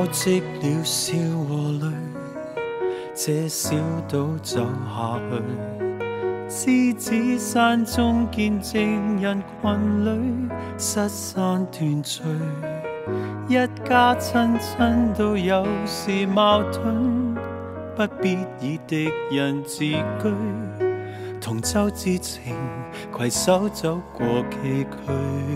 积了笑和淚，這小島走下去。獅子山中見證人群裏失散團聚，一家親親都有時矛盾，不必以敵人自居。同舟之情，攜手走過崎嶇。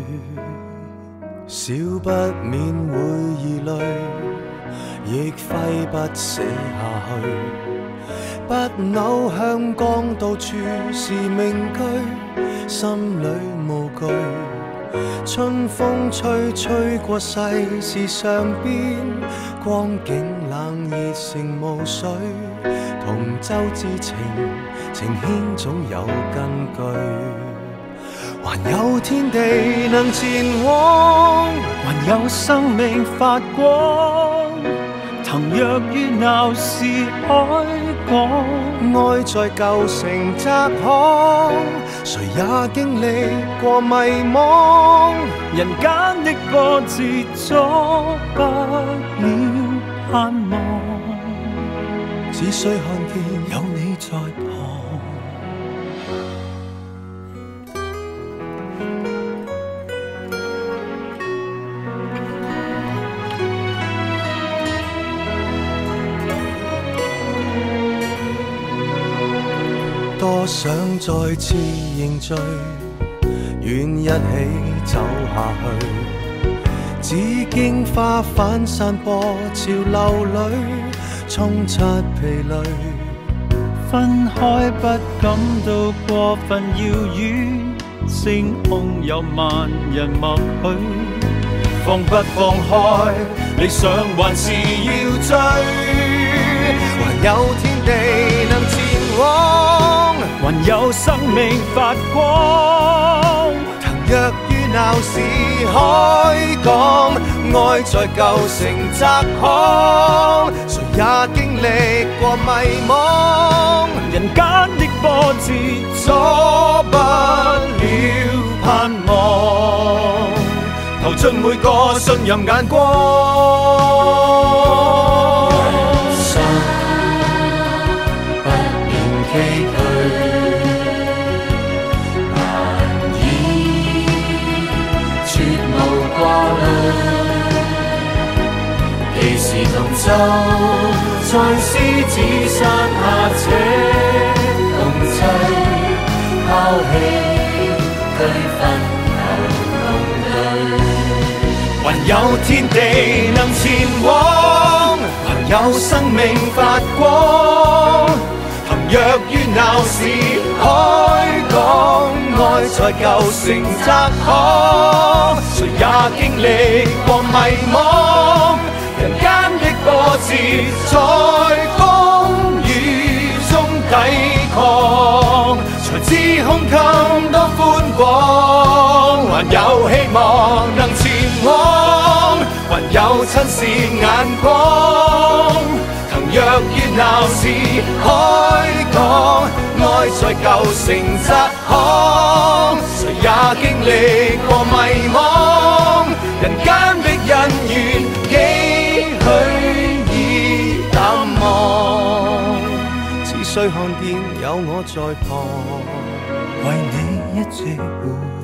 少不免會疑慮，亦揮不捨下去。不朽香港到處是名居，心裏無懼。春風吹吹過世事上邊，光景冷熱成霧水。同舟之情，情牽總有根據。還有天地能前往，還有生命發光。騰躍於鬧市海港，愛在舊城窄巷，誰也經歷過迷惘。人間的波折阻不了盼望，只需看見有你在旁。多想再次凝聚，願一起走下去。只經花瓣散播潮流裏，沖刷疲累。分開不感到過分遙遠，星空有萬人默許。放不放開，理想還是要追。還有天地能前往，還有生命發光。騰躍於鬧市海港，愛在舊城窄巷，誰也經歷過迷惘。人間的波折阻不了盼望，投進每個信任眼光。既是同舟，在獅子山下這共濟，拋棄區分後共對。還有天地能前往，還有生命發光。騰躍於鬧市海港，愛在舊城窄巷，誰也經歷過迷惘。人間的波折在風雨中抵抗，才知胸襟多寬廣。還有希望能前往，還有親視眼光。騰躍於鬧市海港，愛在舊城窄巷，誰也經歷過迷惘。人間的恩怨幾許已淡忘，只需看見有我在旁，為你一直護。